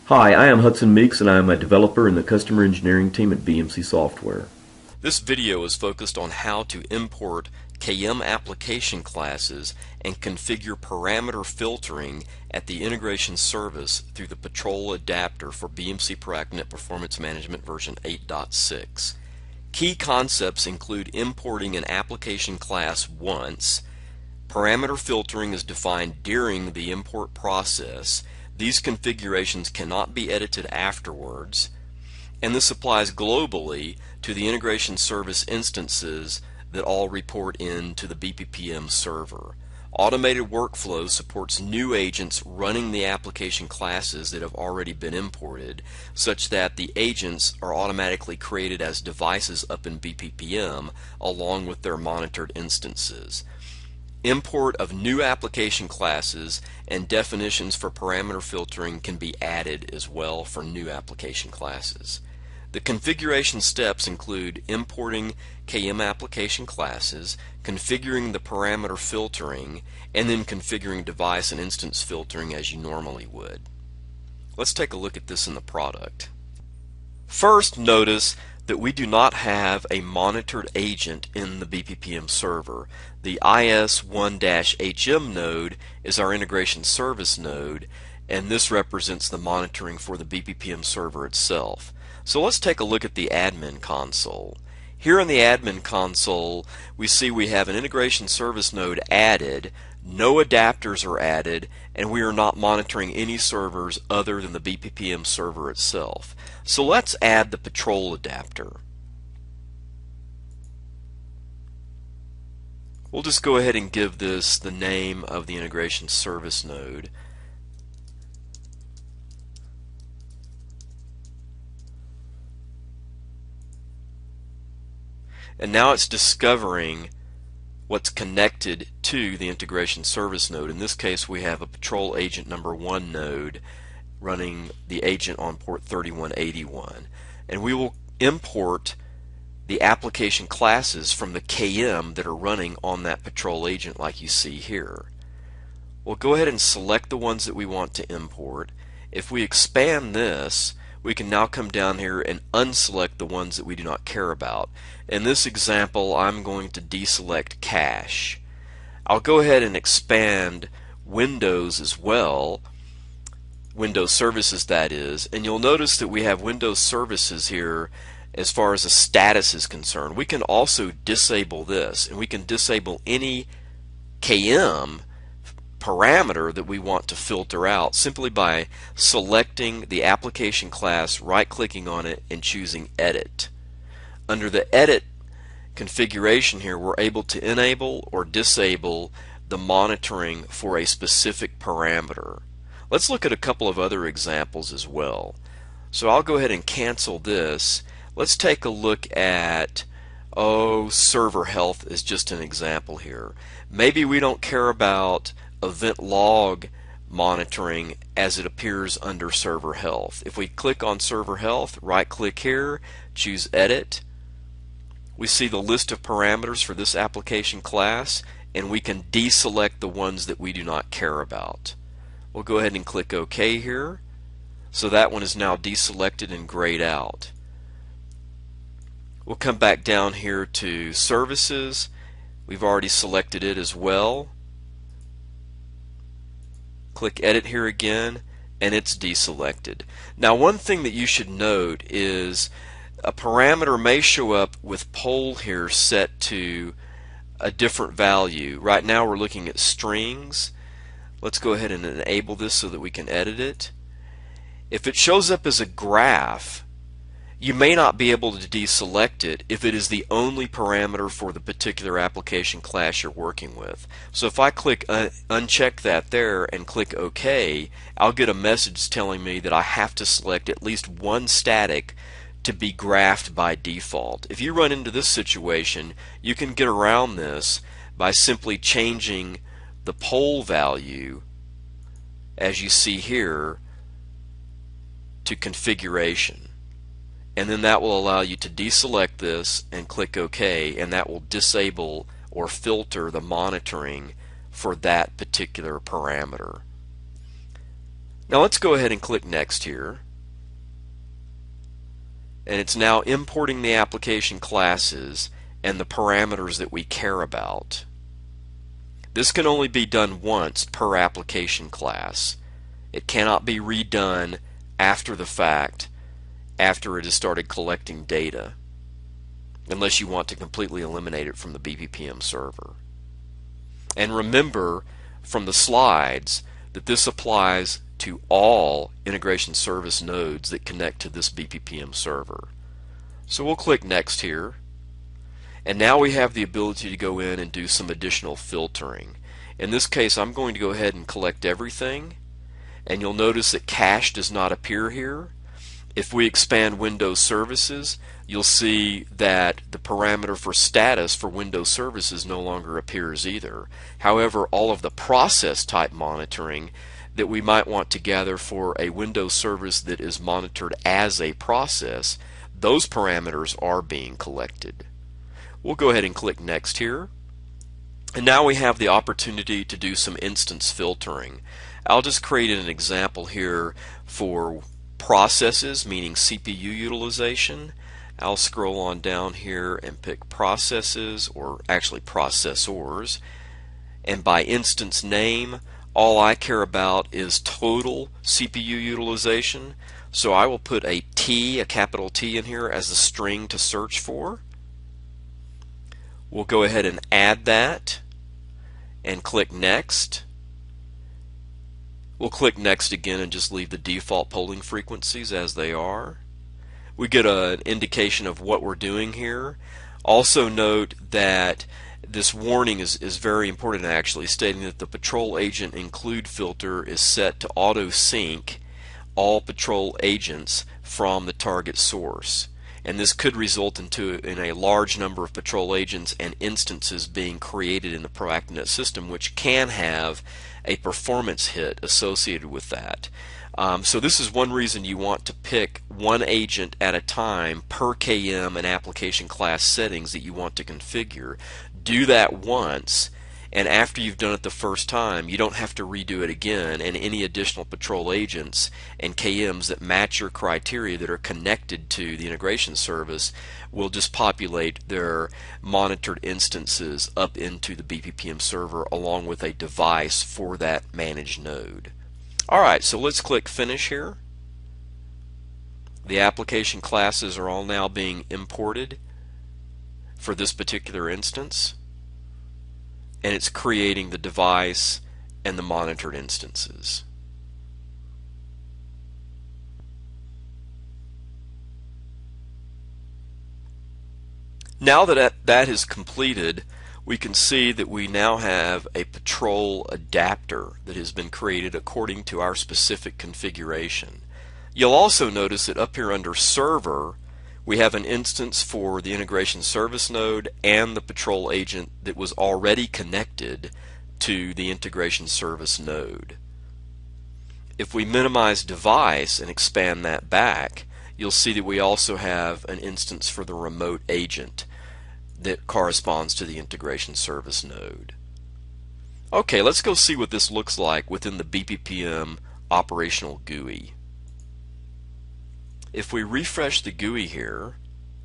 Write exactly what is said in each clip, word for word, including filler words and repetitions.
Hi, I am Hudson Meeks and I am a developer in the customer engineering team at B M C Software. This video is focused on how to import K M application classes and configure parameter filtering at the integration service through the Patrol adapter for B M C ProactiveNet Performance Management version eight point six. Key concepts include importing an application class once. Parameter filtering is defined during the import process. These configurations cannot be edited afterwards. And this applies globally to the integration service instances that all report in to the B P P M server. Automated workflow supports new agents running the application classes that have already been imported, such that the agents are automatically created as devices up in B P P M along with their monitored instances. Import of new application classes and definitions for parameter filtering can be added as well for new application classes. The configuration steps include importing K M application classes, configuring the parameter filtering, and then configuring device and instance filtering as you normally would. Let's take a look at this in the product. First, notice that we do not have a monitored agent in the B P P M server. The I S one H M node is our integration service node, and this represents the monitoring for the B P P M server itself. So let's take a look at the admin console. Here in the admin console, we see we have an integration service node added, no adapters are added, and we are not monitoring any servers other than the B P P M server itself. So let's add the Patrol adapter. We'll just go ahead and give this the name of the integration service node. And now it's discovering what's connected to the integration service node. In this case, we have a Patrol agent number one node running the agent on port thirty-one eighty-one. And we will import the application classes from the K M that are running on that Patrol agent like you see here. We'll go ahead and select the ones that we want to import. If we expand this, we can now come down here and unselect the ones that we do not care about. In this example, I'm going to deselect cache. I'll go ahead and expand Windows as well, Windows Services that is, and you'll notice that we have Windows Services here as far as the status is concerned. We can also disable this, and we can disable any K M parameter that we want to filter out simply by selecting the application class, right-clicking on it, and choosing Edit. Under the Edit configuration here, we're able to enable or disable the monitoring for a specific parameter. Let's look at a couple of other examples as well. So I'll go ahead and cancel this. Let's take a look at, oh, server health is just an example here. Maybe we don't care about event log monitoring as it appears under server health. If we click on server health, right click here, choose edit, we see the list of parameters for this application class, and we can deselect the ones that we do not care about. We'll go ahead and click OK here. So that one is now deselected and grayed out. We'll come back down here to services. We've already selected it as well. Click edit here again, and it's deselected. Now, one thing that you should note is a parameter may show up with poll here set to a different value. Right now we're looking at strings. Let's go ahead and enable this so that we can edit it. If it shows up as a graph, you may not be able to deselect it if it is the only parameter for the particular application class you're working with. So if I click un uncheck that there and click OK, I'll get a message telling me that I have to select at least one static to be graphed by default. If you run into this situation, you can get around this by simply changing the poll value, as you see here, to configuration. And then that will allow you to deselect this and click OK, and that will disable or filter the monitoring for that particular parameter. Now let's go ahead and click Next here. And it's now importing the application classes and the parameters that we care about. This can only be done once per application class. It cannot be redone after the fact, after it has started collecting data, unless you want to completely eliminate it from the B P P M server. And remember from the slides that this applies to all integration service nodes that connect to this B P P M server. So we'll click Next here. And now we have the ability to go in and do some additional filtering. In this case, I'm going to go ahead and collect everything. And you'll notice that cache does not appear here. If we expand Windows Services, you'll see that the parameter for status for Windows Services no longer appears either. However, all of the process type monitoring that we might want to gather for a Windows service that is monitored as a process, those parameters are being collected. We'll go ahead and click Next here. And now we have the opportunity to do some instance filtering. I'll just create an example here for processes, meaning C P U utilization. I'll scroll on down here and pick processes, or actually processors. And by instance name, all I care about is total C P U utilization. So I will put a T, a capital T in here as a string to search for. We'll go ahead and add that and click Next. We'll click Next again and just leave the default polling frequencies as they are. We get a, an indication of what we're doing here. Also note that this warning is, is very important, actually, stating that the patrol agent include filter is set to auto sync all patrol agents from the target source. And this could result into in a large number of patrol agents and instances being created in the ProactiveNet system, which can have a performance hit associated with that. Um, so this is one reason you want to pick one agent at a time per K M and application class settings that you want to configure. Do that once, and after you've done it the first time, you don't have to redo it again, and any additional patrol agents and K Ms that match your criteria that are connected to the integration service will just populate their monitored instances up into the B P P M server along with a device for that managed node. Alright, so let's click Finish here. The application classes are all now being imported for this particular instance, and it's creating the device and the monitored instances. Now that that is completed, we can see that we now have a patrol adapter that has been created according to our specific configuration. You'll also notice that up here under Server, we have an instance for the integration service node and the patrol agent that was already connected to the integration service node. If we minimize device and expand that back, you'll see that we also have an instance for the remote agent that corresponds to the integration service node. Okay, let's go see what this looks like within the B P P M operational G U I. If we refresh the G U I here,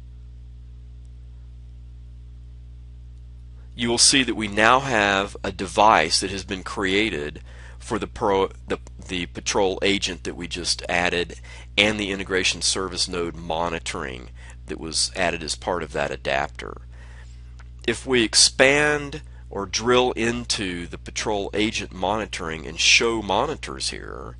you will see that we now have a device that has been created for the, pro, the, the patrol agent that we just added and the integration service node monitoring that was added as part of that adapter. If we expand or drill into the patrol agent monitoring and show monitors here,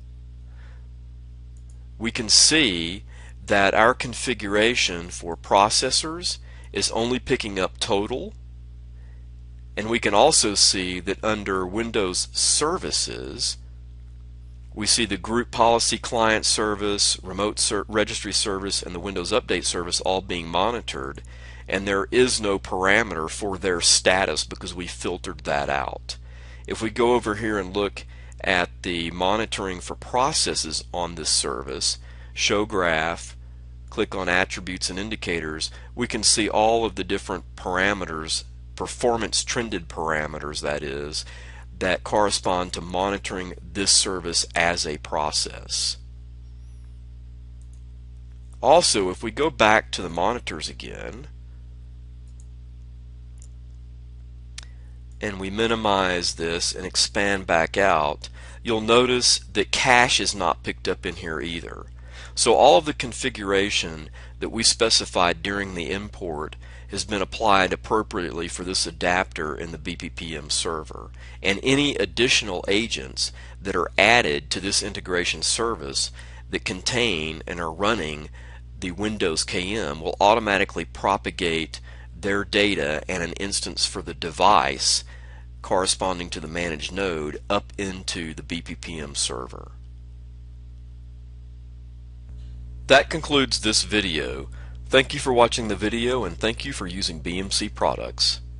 we can see that our configuration for processors is only picking up total, and we can also see that under Windows Services we see the group policy client service, remote ser registry service, and the Windows Update service all being monitored, and there is no parameter for their status because we filtered that out. If we go over here and look at the monitoring for processes on this service, show graph, click on attributes and indicators, we can see all of the different parameters, performance trended parameters that is, that correspond to monitoring this service as a process. Also, if we go back to the monitors again and we minimize this and expand back out, you'll notice that cache is not picked up in here either. So all of the configuration that we specified during the import has been applied appropriately for this adapter in the B P P M server, and any additional agents that are added to this integration service that contain and are running the Windows K M will automatically propagate their data and an instance for the device corresponding to the managed node up into the B P P M server. That concludes this video. Thank you for watching the video, and thank you for using B M C products.